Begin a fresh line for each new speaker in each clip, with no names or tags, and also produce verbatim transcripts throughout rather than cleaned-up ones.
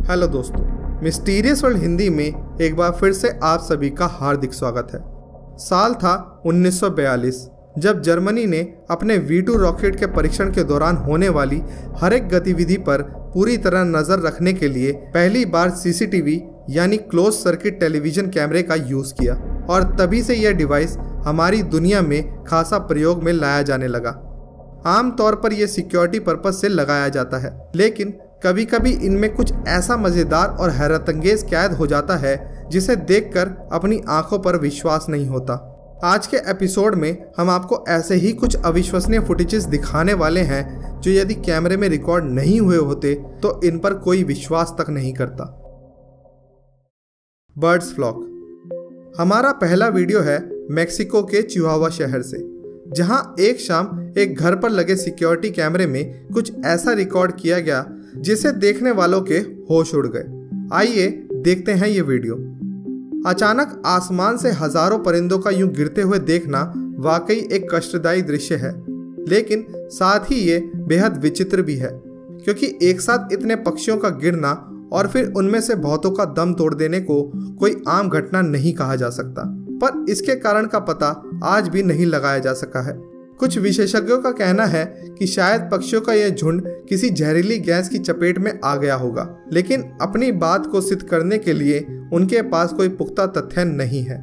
Hello दोस्तों, mysterious world Hindi में एक बार फिर से आप सभी का हार्दिक स्वागत है। साल था उन्नीस सौ बयालीस, जब जर्मनी ने अपने वी टू रॉकेट के परीक्षण के दौरान होने वाली हर एक गतिविधि पर पूरी तरह नज़र रखने के लिए पहली बार सीसीटीवी यानी क्लोज सर्किट टेलीविज़न कैमरे का यूज़ किया और तभी से यह डिवाइस हमारी दुनिया में खासा प्रयोग में लाया जाने लगा। आमतौर पर यह सिक्योरिटी पर्पज से लगाया जाता है, लेकिन कभी कभी इनमें कुछ ऐसा मज़ेदार और हैरतअंगेज कैद हो जाता है जिसे देखकर अपनी आंखों पर विश्वास नहीं होता। आज के एपिसोड में हम आपको ऐसे ही कुछ अविश्वसनीय फुटेजेस दिखाने वाले हैं जो यदि कैमरे में रिकॉर्ड नहीं हुए होते तो इन पर कोई विश्वास तक नहीं करता। Birds flock. हमारा पहला वीडियो है मेक्सिको के चिहुआहुआ शहर से, जहां एक शाम एक घर पर लगे सिक्योरिटी कैमरे में कुछ ऐसा रिकॉर्ड किया गया जिसे देखने वालों के होश उड़ गए। आइए देखते हैं ये वीडियो। अचानक आसमान से हजारों परिंदों का यूं गिरते हुए देखना वाकई एक कष्टदायी दृश्य है, लेकिन साथ ही ये बेहद विचित्र भी है, क्योंकि एक साथ इतने पक्षियों का गिरना और फिर उनमें से बहुतों का दम तोड़ देने को कोई आम घटना नहीं कहा जा सकता। पर इसके कारण का पता आज भी नहीं लगाया जा सका है। कुछ विशेषज्ञों का कहना है कि शायद पक्षियों का यह झुंड किसी जहरीली गैस की चपेट में आ गया होगा, लेकिन अपनी बात को सिद्ध करने के लिए उनके पास कोई पुख्ता तथ्य नहीं है।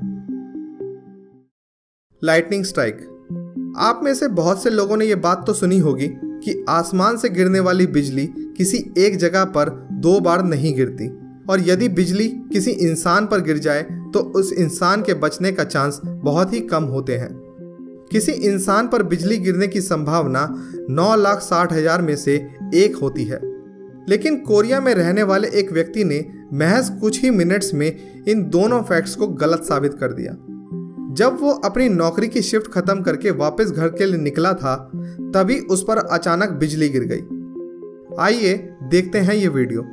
Lightning strike. आप में से बहुत से लोगों ने यह बात तो सुनी होगी कि आसमान से गिरने वाली बिजली किसी एक जगह पर दो बार नहीं गिरती, और यदि बिजली किसी इंसान पर गिर जाए तो उस इंसान के बचने का चांस बहुत ही कम होते हैं। किसी इंसान पर बिजली गिरने की संभावना नौ लाख साठ हजार में से एक होती है, लेकिन कोरिया में रहने वाले एक व्यक्ति ने महज कुछ ही मिनट्स में इन दोनों फैक्ट्स को गलत साबित कर दिया। जब वो अपनी नौकरी की शिफ्ट खत्म करके वापस घर के लिए निकला था, तभी उस पर अचानक बिजली गिर गई। आइए देखते हैं ये वीडियो।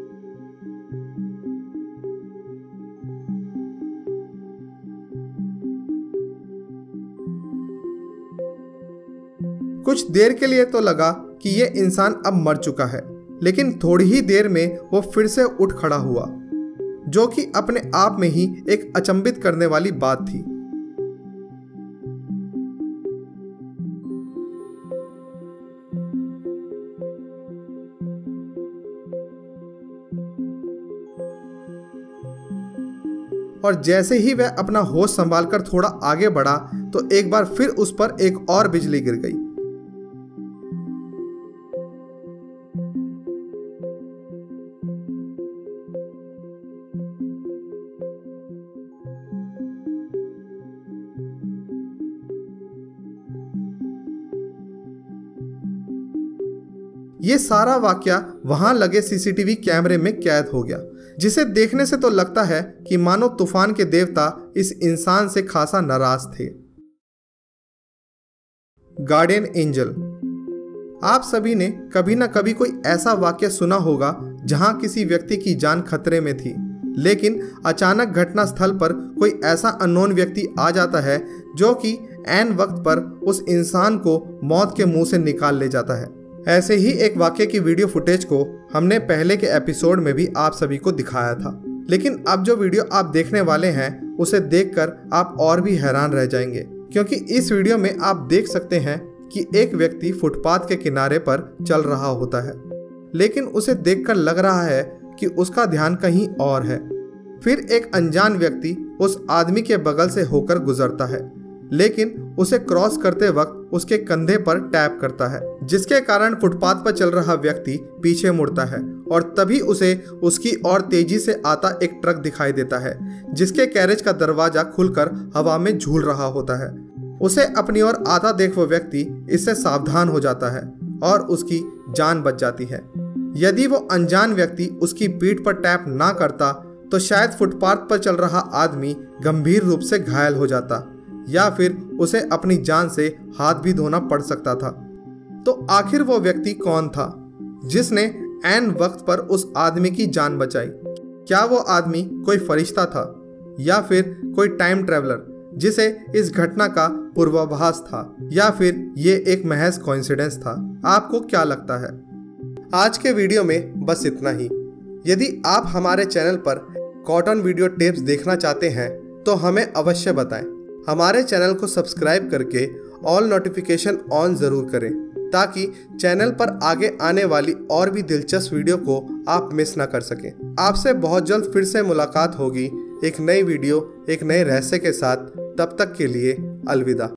कुछ देर के लिए तो लगा कि ये इंसान अब मर चुका है, लेकिन थोड़ी ही देर में वो फिर से उठ खड़ा हुआ, जो कि अपने आप में ही एक अचंभित करने वाली बात थी। और जैसे ही वह अपना होश संभालकर थोड़ा आगे बढ़ा तो एक बार फिर उस पर एक और बिजली गिर गई। ये सारा वाकया वहां लगे सीसीटीवी कैमरे में कैद हो गया, जिसे देखने से तो लगता है कि मानो तूफान के देवता इस इंसान से खासा नाराज थे। Guardian angel. आप सभी ने कभी ना कभी कोई ऐसा वाकया सुना होगा जहां किसी व्यक्ति की जान खतरे में थी, लेकिन अचानक घटना स्थल पर कोई ऐसा अननोन व्यक्ति आ जाता है जो कि ऐन वक्त पर उस इंसान को मौत के मुंह से निकाल ले जाता है। ऐसे ही एक वाकये की वीडियो फुटेज को हमने पहले के एपिसोड में भी आप सभी को दिखाया था, लेकिन अब जो वीडियो आप देखने वाले हैं उसे देखकर आप और भी हैरान रह जाएंगे, क्योंकि इस वीडियो में आप देख सकते हैं कि एक व्यक्ति फुटपाथ के किनारे पर चल रहा होता है, लेकिन उसे देखकर लग रहा है कि उसका ध्यान कहीं और है। फिर एक अनजान व्यक्ति उस आदमी के बगल से होकर गुजरता है, लेकिन उसे क्रॉस करते वक्त उसके कंधे पर टैप करता है, जिसके कारण फुटपाथ पर चल रहा व्यक्ति पीछे मुड़ता है और तभी उसे उसकी ओर तेजी से आता एक ट्रक दिखाई देता है, जिसके कैरेज का दरवाजा खुलकर हवा में झूल रहा होता है। उसे अपनी ओर आता देख वो व्यक्ति इससे सावधान हो जाता है और उसकी जान बच जाती है। यदि वो अनजान व्यक्ति उसकी पीठ पर टैप ना करता तो शायद फुटपाथ पर चल रहा आदमी गंभीर रूप से घायल हो जाता, या फिर उसे अपनी जान से हाथ भी धोना पड़ सकता था। तो आखिर वो व्यक्ति कौन था जिसने ऐन वक्त पर उस आदमी की जान बचाई? क्या वो आदमी कोई फरिश्ता था, या फिर कोई टाइम ट्रैवलर जिसे इस घटना का पूर्वाभास था, या फिर ये एक महज कोइंसिडेंस था? आपको क्या लगता है? आज के वीडियो में बस इतना ही। यदि आप हमारे चैनल पर कॉटन वीडियो टेप्स देखना चाहते हैं तो हमें अवश्य बताएं। हमारे चैनल को सब्सक्राइब करके ऑल नोटिफिकेशन ऑन ज़रूर करें ताकि चैनल पर आगे आने वाली और भी दिलचस्प वीडियो को आप मिस ना कर सकें। आपसे बहुत जल्द फिर से मुलाकात होगी एक नई वीडियो एक नए रहस्य के साथ। तब तक के लिए अलविदा।